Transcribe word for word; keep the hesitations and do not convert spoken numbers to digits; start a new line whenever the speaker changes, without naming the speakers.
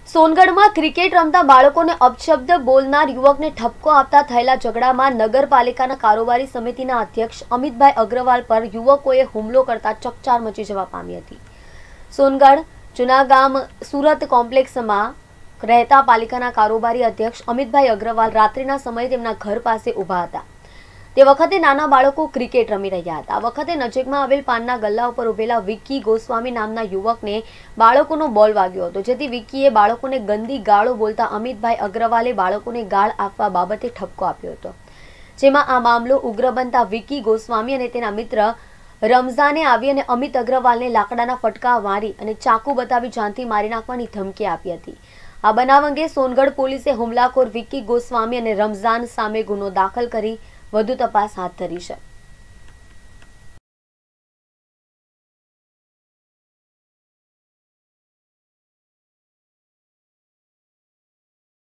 સોનગઢમાં cricket રમતા બાળકોને અપશબ્દ બોલનાર યુવકને ઠપકો આપતા થયેલા ઝઘડામાં નગરપાલિકાના કારોબારી સમિતિના અધ્યક્ષ અમિતભાઈ અગ્રવાલ પર યુવકોએ હુમલો કરતા ચકચાર મચી જવા પામી હતી। સોનગઢ જૂનાગામ સુરત કોમ્પ્લેક્સમાં રહેતા પાલિકાના કારોબારી અધ્યક્ષ અમિતભાઈ અગ્રવાલ રાત્રિના સમયે તેમના ઘર પાસે ઊભા હતા। તે વખતે નાના બાળકો ક્રિકેટ રમી રહ્યા હતા। આ વખતે નજીકમાં આવેલ પાનના ગલ્લા ઉપર ઉભેલા વિકી ગોસ્વામી નામના યુવકને બાળકોનો બોલ વાગ્યો હતો, જેથી વિકીએ બાળકોને ગંદી ગાળો બોલતા અમિતભાઈ અગ્રવાલે બાળકોને ગાળ આપવા બાબતે ઠપકો આપ્યો હતો, જેમાં આ મામલો ઉગ્ર બનતા વિકી ગોસ્વામી અને તેના મિત્ર રમઝાને આવી અને અમિત અગ્રવાલને લાકડાના ફટકા મારી અને ચાકુ બતાવી જાનથી મારી નાખવાની ધમકી આપી હતી। આ બનાવ અંગે સોનગઢ પોલીસે હુમલાખોર વિકી ગોસ્વામી અને રમઝાન સામે ગુનો દાખલ કરી વધુ તપાસ હાથ ધરી છે।